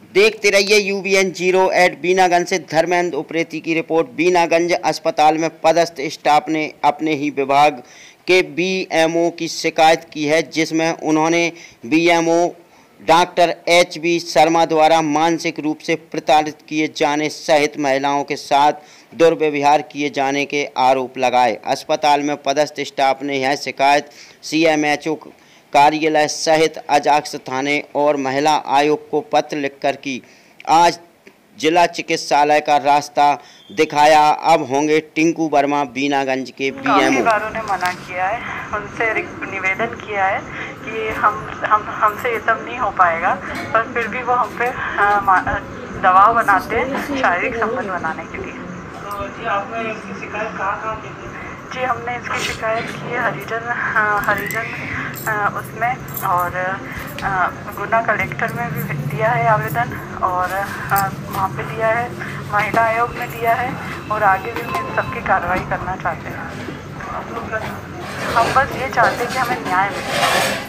देखते रहिए UBN 08 बीनागंज से धर्मेंद्र उप्रेती की रिपोर्ट। बीनागंज अस्पताल में पदस्थ स्टाफ ने अपने ही विभाग के BMO की शिकायत की है, जिसमें उन्होंने BMO डॉक्टर HB शर्मा द्वारा मानसिक रूप से प्रताड़ित किए जाने सहित महिलाओं के साथ दुर्व्यवहार किए जाने के आरोप लगाए। अस्पताल में पदस्थ स्टाफ ने यह शिकायत CMHO कार्यालय सहित अजाक्स थाने और महिला आयोग को पत्र लिखकर की। आज जिला चिकित्सालय का रास्ता दिखाया। अब होंगे टिंकू वर्मा बीनागंज के BMO। बारों ने मना किया है, उनसे निवेदन किया है कि हमसे ये सब नहीं हो पाएगा, पर फिर भी वो हम पे दबाव बनाते हैं शारीरिक संबंध बनाने के लिए। तो जी आपने इसकी शिकायत कहाँ की थी? जी हमने इसकी शिकायत की है हरिजन उसमें, और गुना कलेक्टर में भी दिया है आवेदन, और वहाँ पे दिया है, महिला आयोग में दिया है, और आगे भी हम सबकी कार्रवाई करना चाहते हैं। हम बस ये चाहते हैं कि हमें न्याय मिले।